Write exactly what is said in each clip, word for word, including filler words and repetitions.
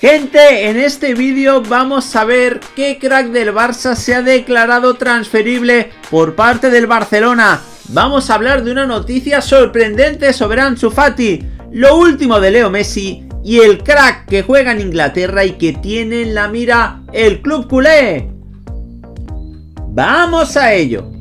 Gente, en este vídeo vamos a ver qué crack del Barça se ha declarado transferible por parte del Barcelona. Vamos a hablar de una noticia sorprendente sobre Ansu Fati, lo último de Leo Messi y el crack que juega en Inglaterra y que tiene en la mira el club culé. ¡Vamos a ello!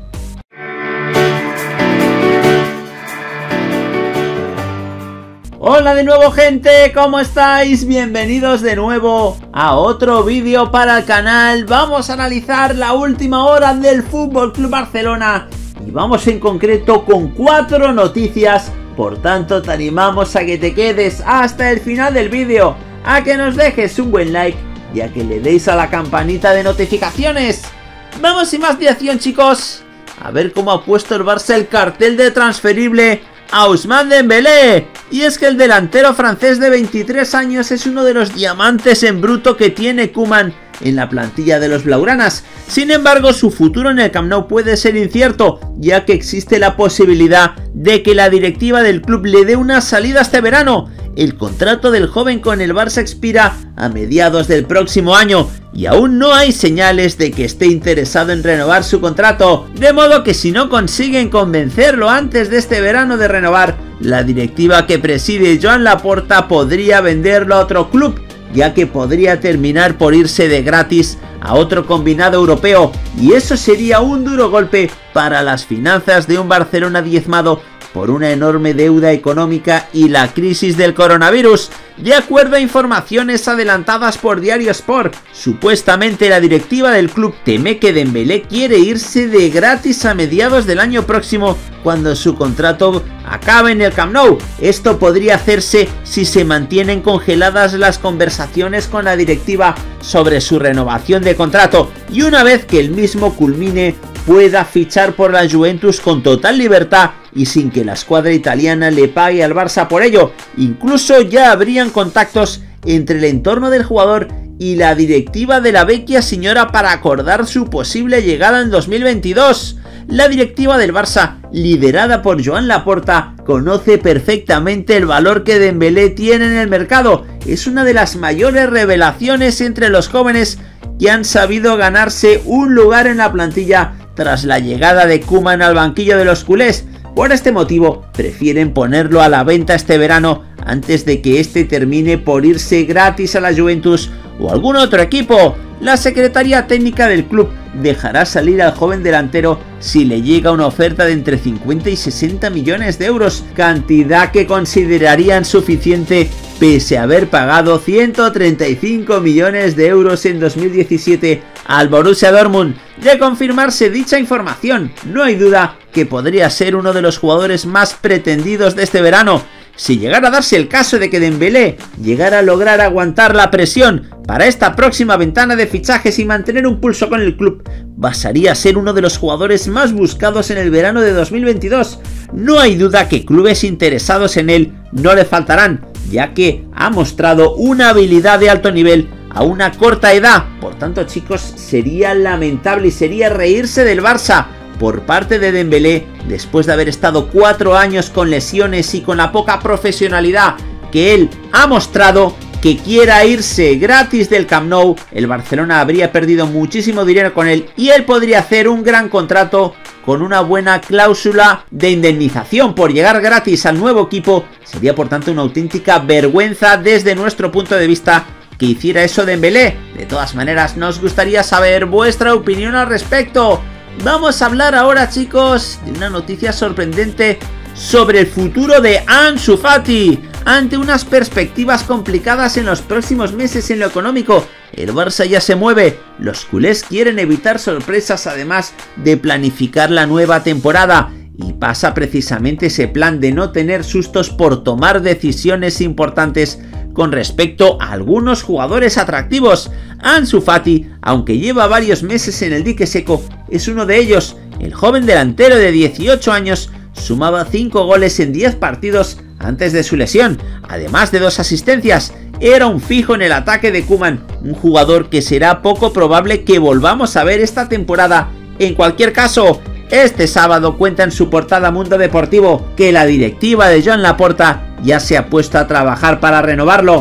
Hola de nuevo, gente, ¿cómo estáis? Bienvenidos de nuevo a otro vídeo para el canal. Vamos a analizar la última hora del F C Barcelona y vamos en concreto con cuatro noticias. Por tanto, te animamos a que te quedes hasta el final del vídeo, a que nos dejes un buen like y a que le deis a la campanita de notificaciones. Vamos sin más dilación, chicos, a ver cómo ha puesto el Barça el cartel de transferible a Ousmane Dembélé. Y es que el delantero francés de veintitrés años es uno de los diamantes en bruto que tiene Koeman en la plantilla de los blaugranas. Sin embargo, su futuro en el Camp Nou puede ser incierto, ya que existe la posibilidad de que la directiva del club le dé una salida este verano. El contrato del joven con el Barça expira a mediados del próximo año y aún no hay señales de que esté interesado en renovar su contrato, de modo que si no consiguen convencerlo antes de este verano de renovar, la directiva que preside Joan Laporta podría venderlo a otro club, ya que podría terminar por irse de gratis a otro combinado europeo, y eso sería un duro golpe para las finanzas de un Barcelona diezmado por una enorme deuda económica y la crisis del coronavirus. De acuerdo a informaciones adelantadas por Diario Sport, supuestamente la directiva del club teme que Dembélé quiere irse de gratis a mediados del año próximo, cuando su contrato acabe en el Camp Nou. Esto podría hacerse si se mantienen congeladas las conversaciones con la directiva sobre su renovación de contrato, y una vez que el mismo culmine pueda fichar por la Juventus con total libertad y sin que la escuadra italiana le pague al Barça por ello. Incluso ya habrían contactos entre el entorno del jugador y la directiva de la vecchia señora para acordar su posible llegada en dos mil veintidós. La directiva del Barça, liderada por Joan Laporta, conoce perfectamente el valor que Dembélé tiene en el mercado. Es una de las mayores revelaciones entre los jóvenes que han sabido ganarse un lugar en la plantilla tras la llegada de Koeman al banquillo de los culés. Por este motivo, prefieren ponerlo a la venta este verano antes de que este termine por irse gratis a la Juventus o algún otro equipo. La secretaría técnica del club dejará salir al joven delantero si le llega una oferta de entre cincuenta y sesenta millones de euros, cantidad que considerarían suficiente pese a haber pagado ciento treinta y cinco millones de euros en dos mil diecisiete al Borussia Dortmund. De confirmarse dicha información, no hay duda que podría ser uno de los jugadores más pretendidos de este verano. Si llegara a darse el caso de que Dembélé llegara a lograr aguantar la presión para esta próxima ventana de fichajes y mantener un pulso con el club, pasaría a ser uno de los jugadores más buscados en el verano de dos mil veintidós. No hay duda que clubes interesados en él no le faltarán, ya que ha mostrado una habilidad de alto nivel a una corta edad. Por tanto, chicos, sería lamentable y sería reírse del Barça por parte de Dembélé, después de haber estado cuatro años con lesiones y con la poca profesionalidad que él ha mostrado, que quiera irse gratis del Camp Nou. El Barcelona habría perdido muchísimo dinero con él y él podría hacer un gran contrato con una buena cláusula de indemnización por llegar gratis al nuevo equipo. Sería por tanto una auténtica vergüenza desde nuestro punto de vista que hiciera eso Dembélé. De todas maneras, nos gustaría saber vuestra opinión al respecto. Vamos a hablar ahora, chicos, de una noticia sorprendente sobre el futuro de Ansu Fati. Ante unas perspectivas complicadas en los próximos meses en lo económico, el Barça ya se mueve. Los culés quieren evitar sorpresas, además de planificar la nueva temporada, y pasa precisamente ese plan de no tener sustos por tomar decisiones importantes con respecto a algunos jugadores atractivos. Ansu Fati, aunque lleva varios meses en el dique seco, es uno de ellos. El joven delantero de dieciocho años sumaba cinco goles en diez partidos antes de su lesión, además de dos asistencias. Era un fijo en el ataque de Koeman, un jugador que será poco probable que volvamos a ver esta temporada. En cualquier caso, este sábado cuenta en su portada Mundo Deportivo que la directiva de Joan Laporta ya se ha puesto a trabajar para renovarlo.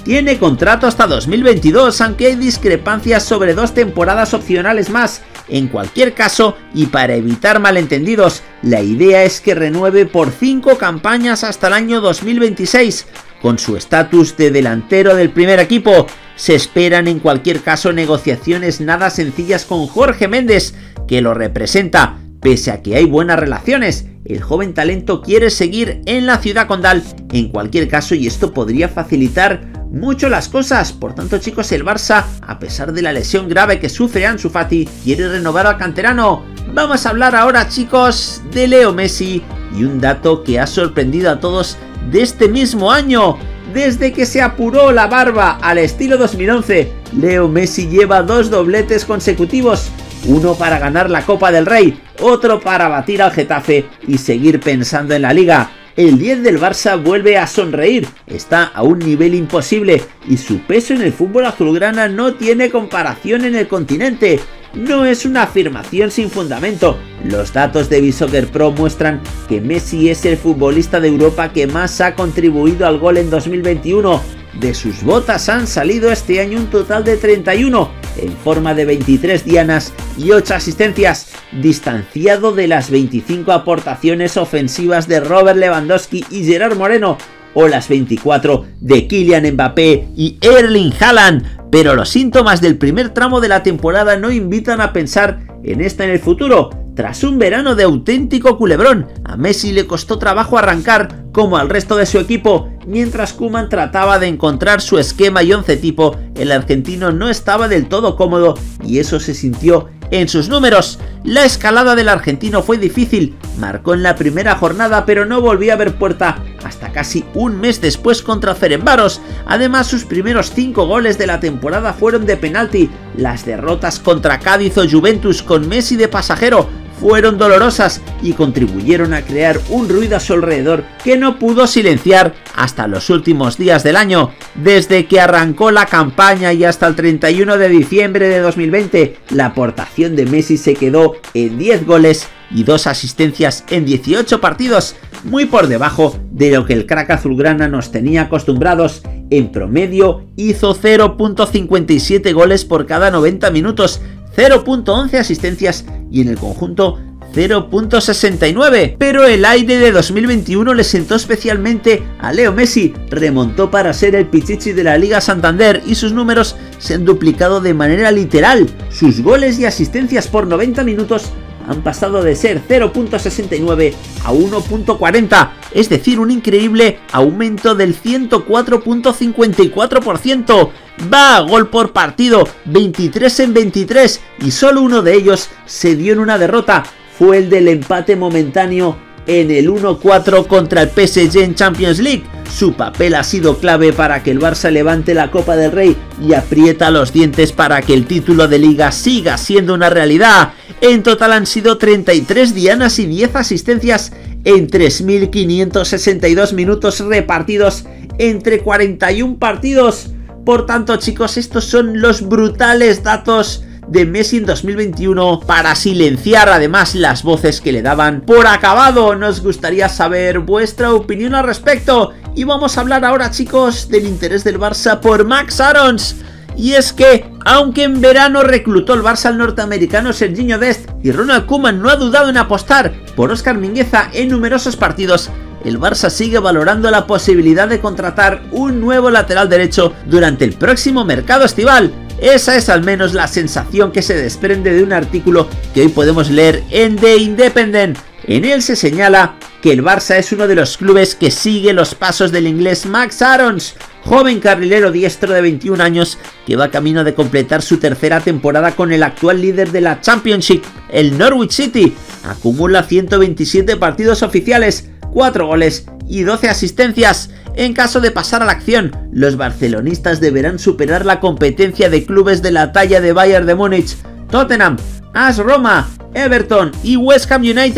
tiene contrato hasta dos mil veintidós, aunque hay discrepancias sobre dos temporadas opcionales más. En cualquier caso, y para evitar malentendidos, la idea es que renueve por cinco campañas hasta el año dos mil veintiséis. Con su estatus de delantero del primer equipo, se esperan en cualquier caso negociaciones nada sencillas con Jorge Méndez, que lo representa. Pese a que hay buenas relaciones, el joven talento quiere seguir en la ciudad condal en cualquier caso, y esto podría facilitar mucho las cosas. Por tanto, chicos, el Barça, a pesar de la lesión grave que sufre Ansu Fati, quiere renovar al canterano. Vamos a hablar ahora, chicos, de Leo Messi y un dato que ha sorprendido a todos de este mismo año. Desde que se apuró la barba al estilo dos mil once, Leo Messi lleva dos dobletes consecutivos. Uno para ganar la Copa del Rey, otro para batir al Getafe y seguir pensando en la Liga. El diez del Barça vuelve a sonreír, está a un nivel imposible y su peso en el fútbol azulgrana no tiene comparación en el continente. No es una afirmación sin fundamento. Los datos de Visoccer Pro muestran que Messi es el futbolista de Europa que más ha contribuido al gol en dos mil veintiuno. De sus botas han salido este año un total de treinta y uno, en forma de veintitrés dianas y ocho asistencias, distanciado de las veinticinco aportaciones ofensivas de Robert Lewandowski y Gerard Moreno, o las veinticuatro de Kylian Mbappé y Erling Haaland. Pero los síntomas del primer tramo de la temporada no invitan a pensar en esta en el futuro. Tras un verano de auténtico culebrón, a Messi le costó trabajo arrancar, como al resto de su equipo. Mientras Koeman trataba de encontrar su esquema y once tipo, el argentino no estaba del todo cómodo y eso se sintió en sus números. La escalada del argentino fue difícil, marcó en la primera jornada pero no volvió a ver puerta hasta casi un mes después contra Ferencváros. Además, sus primeros cinco goles de la temporada fueron de penalti. Las derrotas contra Cádiz o Juventus con Messi de pasajero fueron dolorosas y contribuyeron a crear un ruido a su alrededor que no pudo silenciar hasta los últimos días del año. Desde que arrancó la campaña y hasta el treinta y uno de diciembre de dos mil veinte, la aportación de Messi se quedó en diez goles y dos asistencias en dieciocho partidos, muy por debajo de lo que el crack azulgrana nos tenía acostumbrados. En promedio hizo cero punto cincuenta y siete goles por cada noventa minutos, cero punto once asistencias y en el conjunto cero punto sesenta y nueve. Pero el aire de dos mil veintiuno le sentó especialmente a Leo Messi. Remontó para ser el pichichi de la Liga Santander y sus números se han duplicado de manera literal. Sus goles y asistencias por noventa minutos han pasado de ser cero punto sesenta y nueve a uno punto cuarenta, es decir, un increíble aumento del ciento cuatro punto cincuenta y cuatro por ciento. Va a gol por partido, veintitrés en veintitrés, y solo uno de ellos se dio en una derrota. Fue el del empate momentáneo en el uno cuatro contra el P S G en Champions League. Su papel ha sido clave para que el Barça levante la Copa del Rey y aprieta los dientes para que el título de Liga siga siendo una realidad. En total han sido treinta y tres dianas y diez asistencias en tres mil quinientos sesenta y dos minutos repartidos entre cuarenta y un partidos. Por tanto, chicos, estos son los brutales datos de Messi en dos mil veintiuno para silenciar además las voces que le daban por acabado. Nos gustaría saber vuestra opinión al respecto y vamos a hablar ahora, chicos, del interés del Barça por Max Aarons. Y es que, aunque en verano reclutó el Barça al norteamericano Serginho Dest y Ronald Koeman no ha dudado en apostar por Óscar Mingueza en numerosos partidos, el Barça sigue valorando la posibilidad de contratar un nuevo lateral derecho durante el próximo mercado estival. Esa es al menos la sensación que se desprende de un artículo que hoy podemos leer en The Independent. En él se señala que el Barça es uno de los clubes que sigue los pasos del inglés Max Aarons, joven carrilero diestro de veintiún años que va camino de completar su tercera temporada con el actual líder de la Championship, el Norwich City. Acumula ciento veintisiete partidos oficiales, cuatro goles y doce asistencias. En caso de pasar a la acción, los barcelonistas deberán superar la competencia de clubes de la talla de Bayern de Múnich, Tottenham, A S Roma, Everton y West Ham United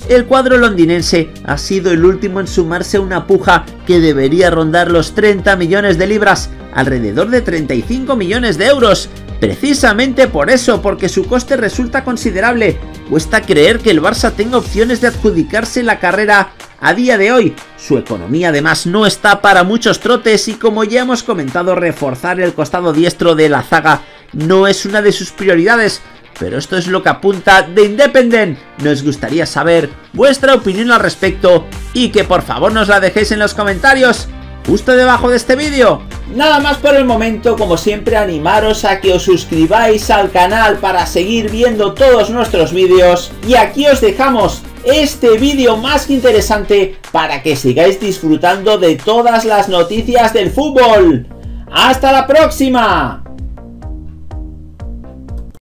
el cuadro londinense ha sido el último en sumarse a una puja que debería rondar los treinta millones de libras, alrededor de treinta y cinco millones de euros. Precisamente por eso, porque su coste resulta considerable, cuesta creer que el Barça tenga opciones de adjudicarse la carrera a día de hoy. Su economía además no está para muchos trotes y, como ya hemos comentado, reforzar el costado diestro de la zaga no es una de sus prioridades. Pero esto es lo que apunta The Independent. Nos gustaría saber vuestra opinión al respecto y que por favor nos la dejéis en los comentarios justo debajo de este vídeo. Nada más por el momento, como siempre animaros a que os suscribáis al canal para seguir viendo todos nuestros vídeos, y aquí os dejamos este vídeo más que interesante para que sigáis disfrutando de todas las noticias del fútbol. ¡Hasta la próxima!